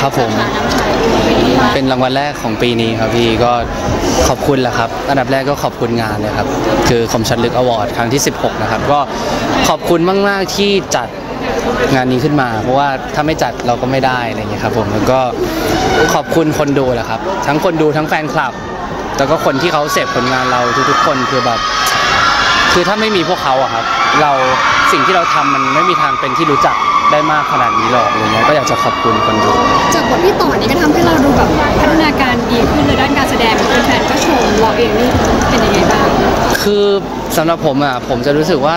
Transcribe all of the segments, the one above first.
ครับผมเป็นรางวัลแรกของปีนี้ครับพี่ก็ขอบคุณแหละครับอันดับแรกก็ขอบคุณงานเลยครับคือคมชัดลึกอวอร์ดครั้งที่16นะครับก็ขอบคุณมากๆที่จัดงานนี้ขึ้นมาเพราะว่าถ้าไม่จัดเราก็ไม่ได้อะไรอย่างเงี้ยครับผมแล้วก็ขอบคุณคนดูแหละครับทั้งคนดูทั้งแฟนคลับแล้วก็คนที่เขาเสพผลงานเราทุกๆคนคือแบบคือถ้าไม่มีพวกเขาอะครับเราสิ่งที่เราทำมันไม่มีทางเป็นที่รู้จักได้มากขนาดนี้หรอกอะไรเงี้ยก็อยากจะขอบคุณคนดูจากบทที่ต่อนี้ก็ทำให้เราดูแบบพัฒนาการดีขึ้นในด้านการแสดงแฟนก็ชมเราเองนี่เป็นยังไงบ้างคือสำหรับผมอะผมจะรู้สึกว่า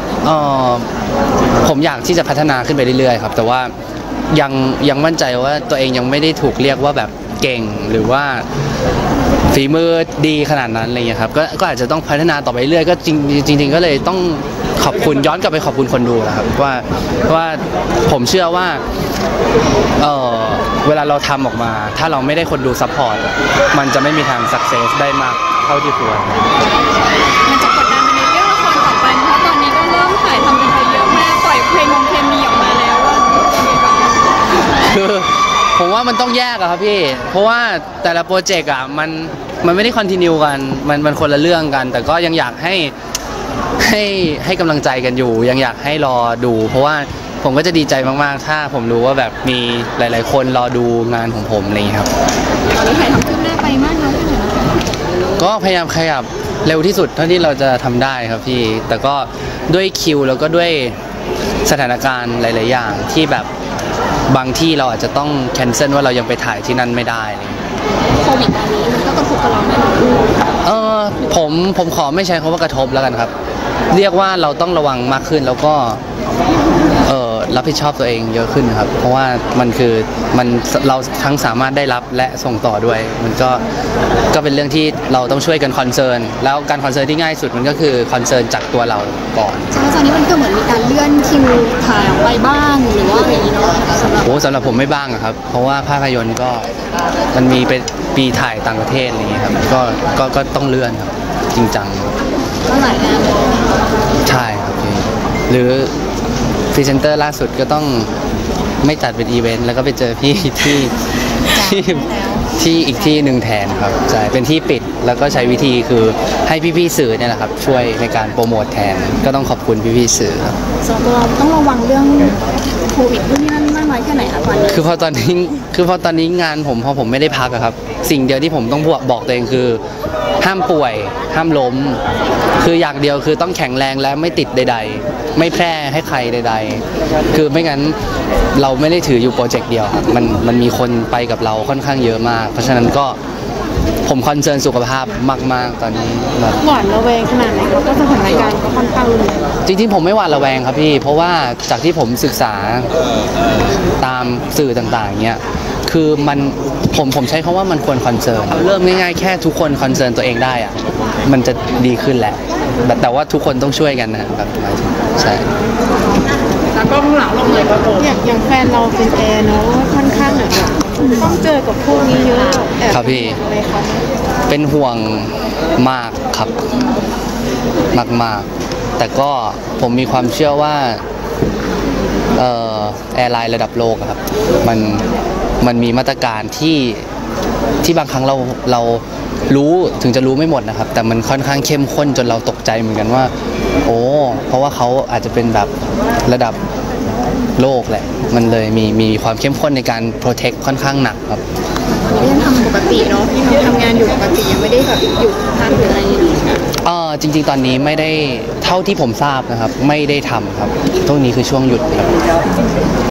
ผมอยากที่จะพัฒนาขึ้นไปเรื่อยๆครับแต่ว่ายังมั่นใจว่าตัวเองยังไม่ได้ถูกเรียกว่าแบบเก่งหรือว่าฝีมือดีขนาดนั้นอะไรเงี้ยครับก็อาจจะต้องพัฒนาต่อไปเรื่อยก็จริงก็เลยต้องขอบคุณย้อนกลับไปขอบคุณคนดูนะครับว่าผมเชื่อว่าเวลาเราทำออกมาถ้าเราไม่ได้คนดูซัพพอร์ตมันจะไม่มีทางสักเซสได้มากเท่าที่ควรมันจะกดดันไปในเรื่องละครต่อไปเพราะตอนนี้ก็เริ่มถ่ายทำกันไปเยอะมากปล่อยเพลงเคมีออกมาแล้วคือผมว่ามันต้องแยกอะครับพี่เพราะว่าแต่ละโปรเจกต์อะมันไม่ได้คอนติเนียกันมันคนละเรื่องกันแต่ก็ยังอยากให้กำลังใจกันอยู่ยังอยากให้รอดูเพราะว่าผมก็จะดีใจมากๆถ้าผมรู้ว่าแบบมีหลายๆคนรอดูงานของผมอะไรอย่างนี้ครับตอนนี้ถ่ายทำขึ้นหน้าไปมากน้อยแค่ไหนก็พยายามขยับเร็วที่สุดเท่าที่เราจะทำได้ครับพี่แต่ก็ด้วยคิวแล้วก็ด้วยสถานการณ์หลายๆอย่างที่แบบบางที่เราอาจจะต้องแคนเซิลว่าเรายังไปถ่ายที่นั่นไม่ได้เลยโควิดตอนนี้มันก็กระทบกับเราไหมผมขอไม่ใช้คำว่ากระทบแล้วกันครับเรียกว่าเราต้องระวังมากขึ้นแล้วก็รับผิดชอบตัวเองเยอะขึ้นครับเพราะว่าเราทั้งสามารถได้รับและส่งต่อด้วยมันก็เป็นเรื่องที่เราต้องช่วยกันคอนเซิร์นแล้วการคอนเซิร์นที่ง่ายสุดมันก็คือคอนเซิร์นจากตัวเราก่อนใช่ตอนนี้มันก็เหมือนมีการเลื่อนคิวถ่ายไปบ้างหรือว่าอะไรอย่างนี้เนาะสำหรับผมไม่บ้างครับเพราะว่าภาพยนตร์ก็มันมีเป็นปีถ่ายต่างประเทศอะไรอย่างนี้ครับก็ต้องเลื่อนครับจริงจังก็หลายงานใช่ครับพี่หรือพรีเซนเตอร์ล่าสุดก็ต้องไม่จัดเป็นอีเวนต์แล้วก็ไปเจอพี่ที่อีกที่หนึ่งแทนครับใช่เป็นที่ปิดแล้วก็ใช้วิธีคือให้พี่ๆสื่อเนี่ยแหละครับช่วยในการโปรโมทแทนก็ต้องขอบคุณพี่ๆสื่อครับส่วนตัวเราต้องระวังเรื่องโควิดที่นั่นมากน้อยแค่ไหนคะตอนนี้คือพอตอนนี้งานพอผมไม่ได้พักครับสิ่งเดียวที่ผมต้องบอกตัวเองคือห้ามป่วยห้ามล้มคืออย่างเดียวคือต้องแข็งแรงและไม่ติดใดๆไม่แพร่ให้ใครใดๆคือไม่งั้นเราไม่ได้ถืออยู่โปรเจกต์เดียวครับมันมีคนไปกับเราค่อนข้างเยอะมากเพราะฉะนั้นก็ผมคอนเซิร์นสุขภาพมากๆตอนนี้แบบหวาดระแวงขนาดไหนก็สถานการณ์ก็ค่อนข้างจริงๆผมไม่หวาดระแวงครับพี่เพราะว่าจากที่ผมศึกษาตามสื่อต่างๆเนี้ยคือผมใช้คำว่ามันควรคอนเซิร์นเริ่มง่ายๆแค่ทุกคนคอนเซิร์นตัวเองได้อะมันจะดีขึ้นแหละแต่ว่าทุกคนต้องช่วยกันนะครับใช่แล้วก็ข้างหลังเราเลยก็อย่างแฟนเราเป็นแอร์เนาะค่อนข้างแบบต้องเจอกับพวกนี้เยอะครับพี่เป็นห่วงมากครับมากแต่ก็ผมมีความเชื่อว่าแอร์ไลน์ระดับโลกครับมันมีมาตรการที่บางครั้งเรารู้ถึงจะรู้ไม่หมดนะครับแต่มันค่อนข้างเข้มข้นจนเราตกใจเหมือนกันว่าเพราะว่าเขาอาจจะเป็นแบบระดับโลกแหละมันเลยมีความเข้มข้นในการโปรเทคค่อนข้างหนักครับยังทำปกติเนาะทำงานอยู่ปกติยังไม่ได้แบบหยุดทำหรืออะไรอย่างนี้จริงๆตอนนี้ไม่ได้เท่าที่ผมทราบนะครับไม่ได้ทำครับตรงนี้คือช่วงหยุดครับ